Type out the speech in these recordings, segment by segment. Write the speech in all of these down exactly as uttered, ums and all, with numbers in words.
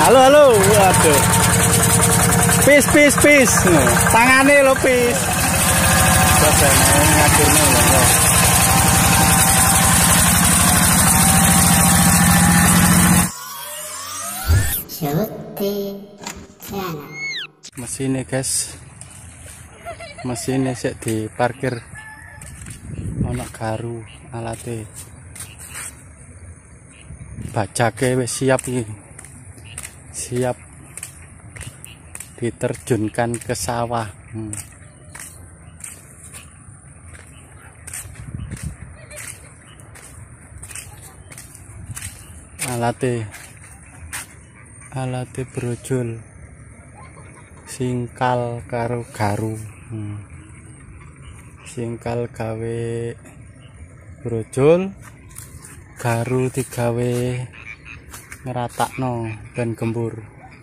Halo halo, waduh. Pis pis pis. Tangane lo pis. Biasane ngaturne lho. Mesinnya guys, mesinnya sik diparkir ono garu alate, bajake wis siap iki, siap diterjunkan ke sawah. hmm. Alate alate brojol singkal karo garu. hmm. Singkal gawe brojol, garu digawe ngeratakno ben gembur.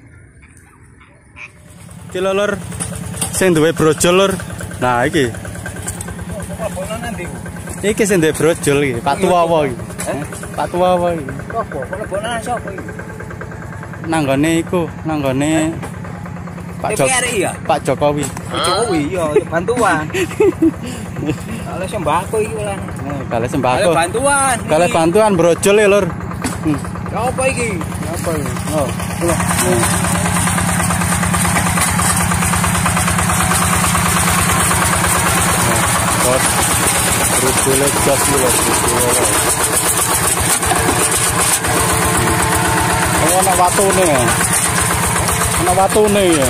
Iki lho lur, sing duwe brojol lur. Nah iki. Iki sing duwe brojol iki, Pak Tuwa iki. Pak Tuwa iki. Apa? Kolebonan sapa iki? Nanggone iku, nanggone Pak Jok ya? Pak Jokowi. Pak Jokowi iya, bantuan. Kalau sembako iki lah. Nah, kalau sembako. Kalau bantuan. Kalau bantuan brojol ya, Lur. Hmm. Apa iki? Apa iki? Oh, lho. Bos. Brojol jos lho, brojol. Oh, ana watune. Ana watune ya.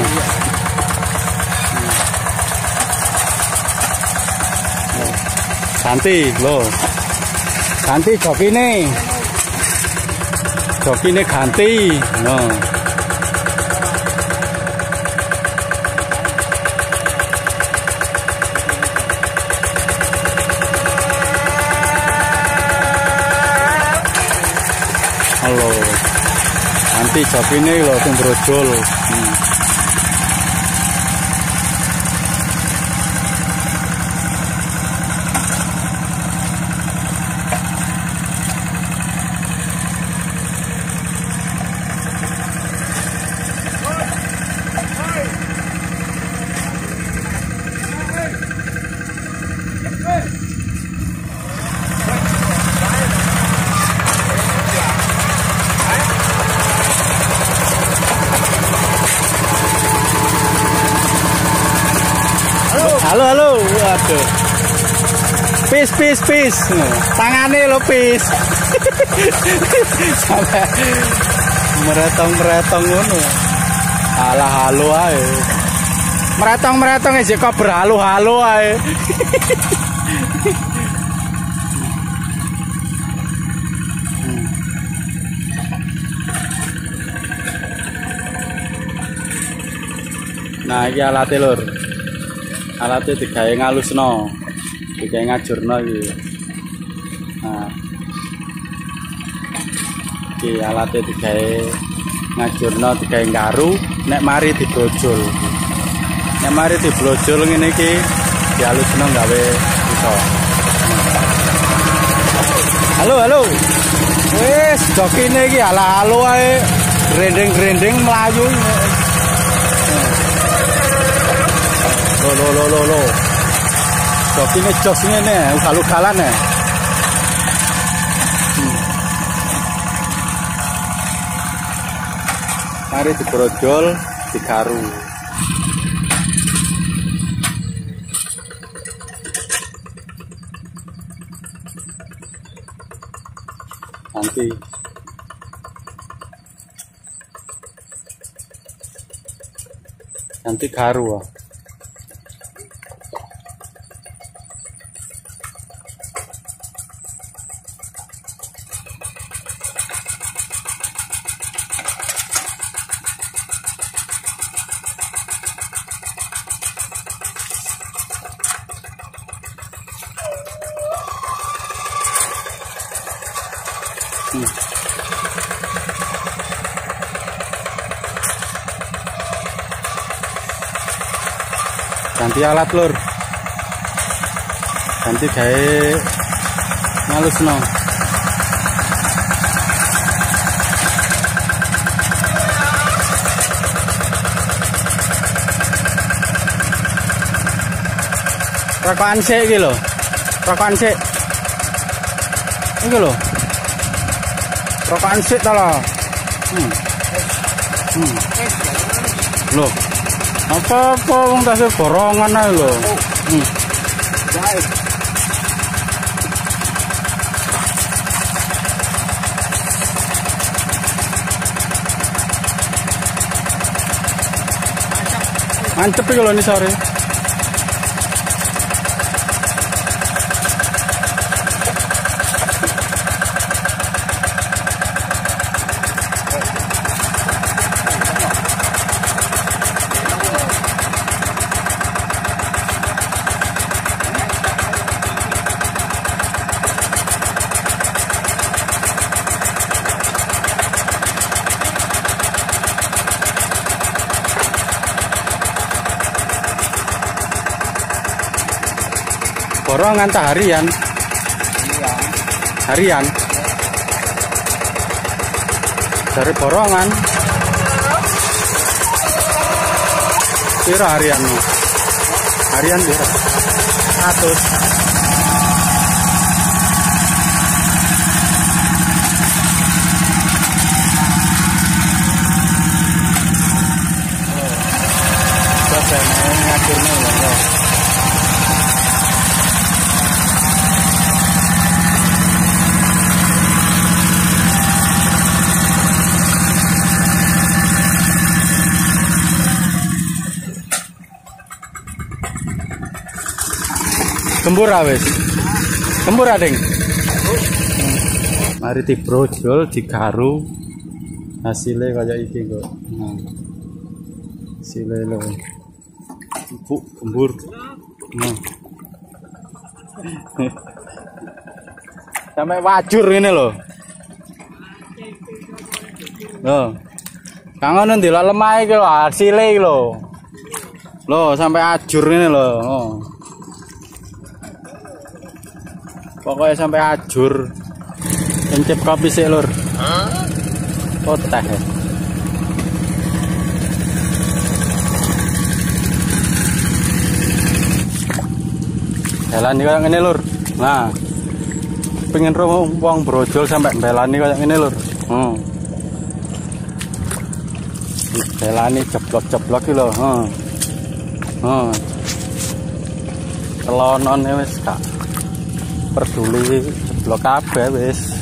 Ganti lho. Ganti jokine. Jokine ganti. No. Halo. Ganti jokine lho sing brojol. Hmm. Halo halo, waduh. Pis pis pis. Tangane lo pis. Sampai meretong-meretong ngono. Alah halo ae. Meretong-meretong aja kok berhalu-halu ae. Nah, iki alate lur. Alatnya digawe ngalusno, digawe ngajurno iki. Nah. Iki alatnya digawe ngajurno, digawe garu, nek mari dibrojol. Nek mari dibrojol ngene iki dialusno gawe iso. Halo halo. Wis jokine iki ala-alo ae, grendeng-grendeng mlayu. Lo lo lo lo lo. Jokine jos ngene, ugal-ugalan ya. Hmm. Mari dibrojol, digaru. Nanti nanti garu. Hmm. Ganti alat lur, ganti gawe ngalusno. Rokokan sik iki lho. Rokokan sik. Iki lho. Rokokan sik ta lho. Hmm. Hmm. Lho. Apa-apa wong tasih borongan ae lho. Hmm. Baik. Mantep iki lho ini sore. Borongan tak harian? Harian? Dari borongan? Pira harian? Harian pira? Seratus. Selesai ngaturnya loh. Gembur wis. Gembur ading. Mari dibrojol, digaru. Hasilnya kayak iki kok. Nah. Hasilnya lho. Ibu gembur. Nah. Sampai wajur ini lho. Loh. Kangen ndelok lemah iki lho, hasilnya iki lho. Loh, sampai ajur ini lho. Oh. Pokoknya sampai ajur. Encep kopi sih lur. Oh teh. Jalan kayak gini lur. Nah, pengen roh wong brojol sampai belani kayak gini lur. Hmm. Belani jeblok-jeblok iki lho. Hmm. Hmm. Telonone wis kak. Peduli jeblok kabeh wis.